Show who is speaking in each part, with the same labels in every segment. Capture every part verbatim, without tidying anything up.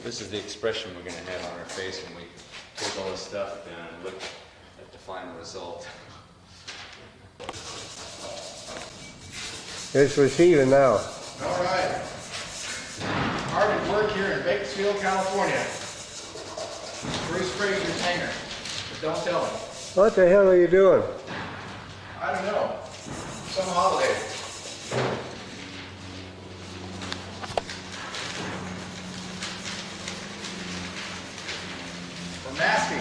Speaker 1: This is the expression we're going to have on our face when we take all this stuff down and look at the final result.
Speaker 2: It's receiving now.
Speaker 3: All right. Hard at work here in Bakersfield, California. Bruce Fraser's hangar. But don't tell him.
Speaker 2: What the hell are you doing?
Speaker 3: I don't know. Some holiday. We're masking.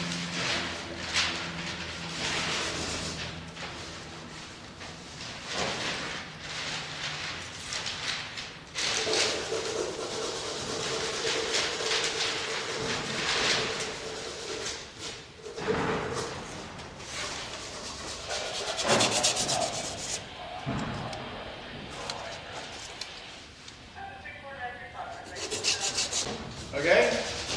Speaker 3: Okay?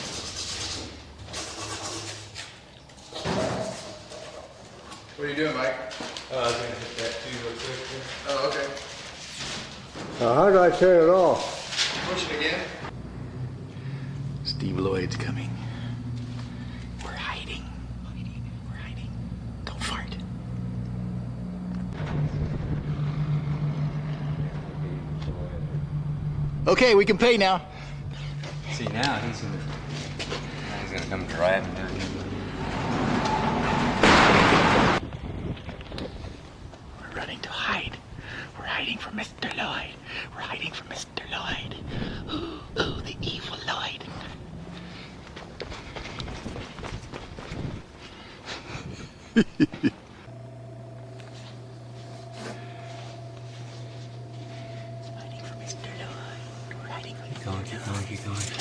Speaker 3: What are you doing, Mike?
Speaker 1: Uh, I was going to hit that too real quick.
Speaker 3: Oh, okay.
Speaker 2: Now, how do I turn it off?
Speaker 3: Push it again.
Speaker 4: Steve Lloyd's coming. We're hiding. Hiding. We're hiding. Don't fart. Okay, we can pay now.
Speaker 1: See, now he's going to now he's going to come driving down here.
Speaker 4: We're running to hide. We're hiding from Mister Lloyd. We're hiding from Mister Lloyd. Ooh, ooh, the evil Lloyd. Hiding from Mister Lloyd. We're hiding from
Speaker 1: Keep going, keep going, keep going.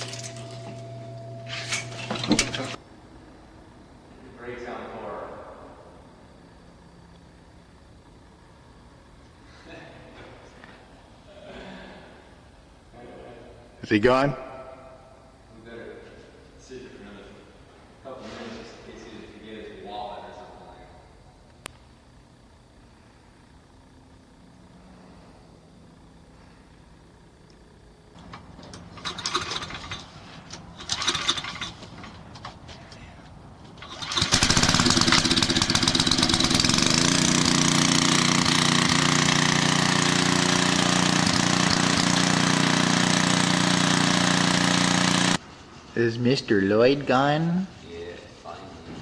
Speaker 1: Brakes on the floor.
Speaker 4: Is he gone?
Speaker 1: We better sit here for another couple minutes just in case he didn't forget his wallet or something like that.
Speaker 4: Is Mister Lloyd gone?
Speaker 1: Yeah, finally.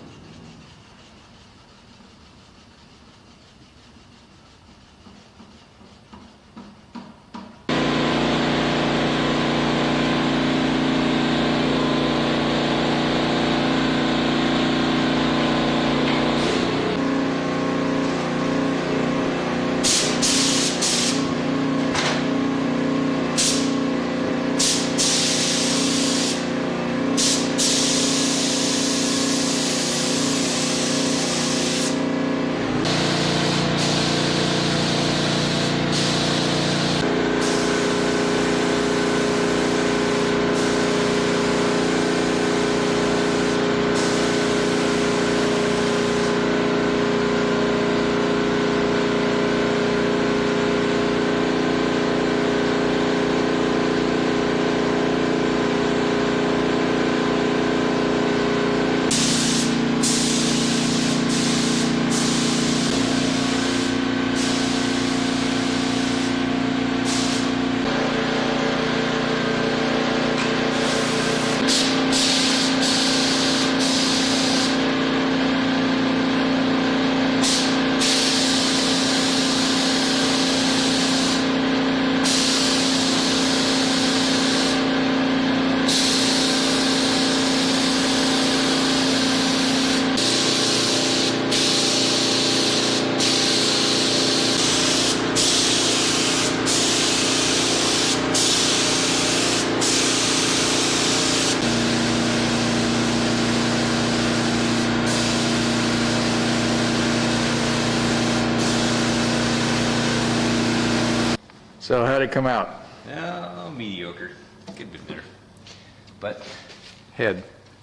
Speaker 3: So how'd it come out?
Speaker 1: No, mediocre. Could be better. But,
Speaker 3: Head.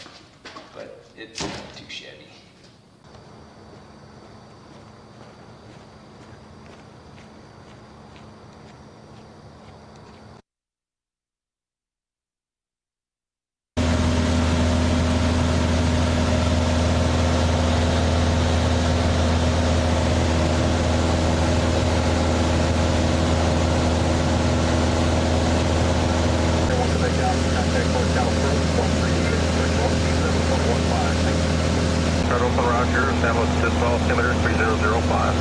Speaker 1: but it's not too shabby.
Speaker 5: System altimeter three zero zero five.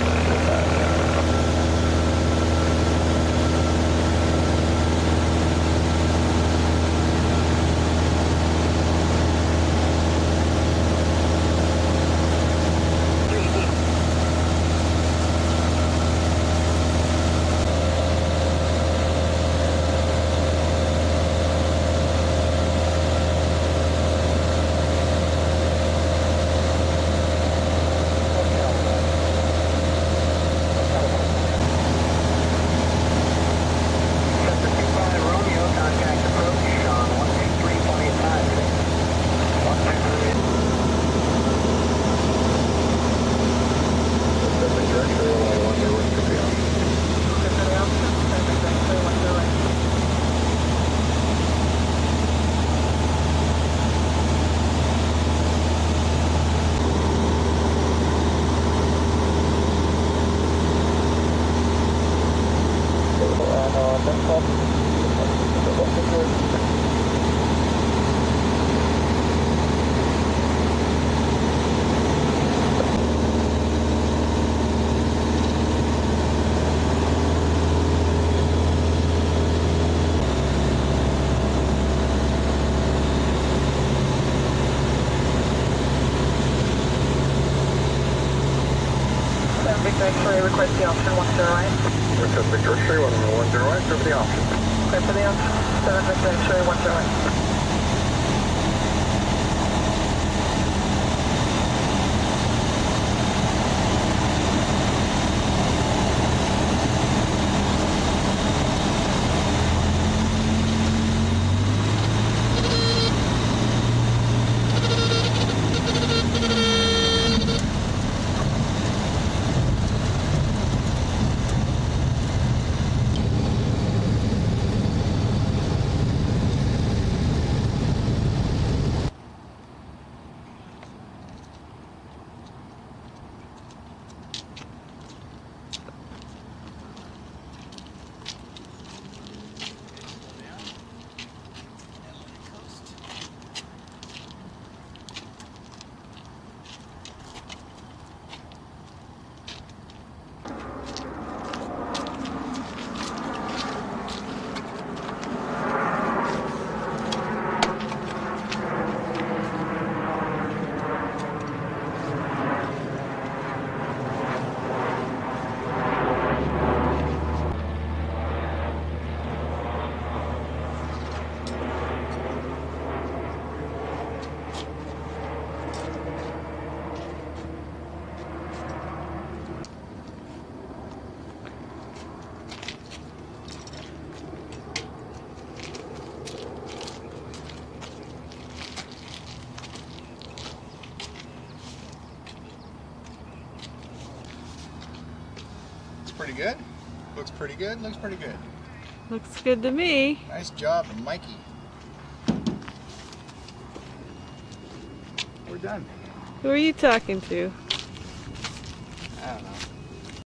Speaker 6: X-ray, request the option one zero right.
Speaker 5: Request Victor X-ray one one zero right, clear for the option.
Speaker 6: Clear for the option. seven Victor X-ray one zero right.
Speaker 3: Pretty good. Looks pretty good. Looks pretty good.
Speaker 7: Looks good to me.
Speaker 3: Nice job, Mikey. We're done.
Speaker 7: Who are you talking to?
Speaker 3: I don't know.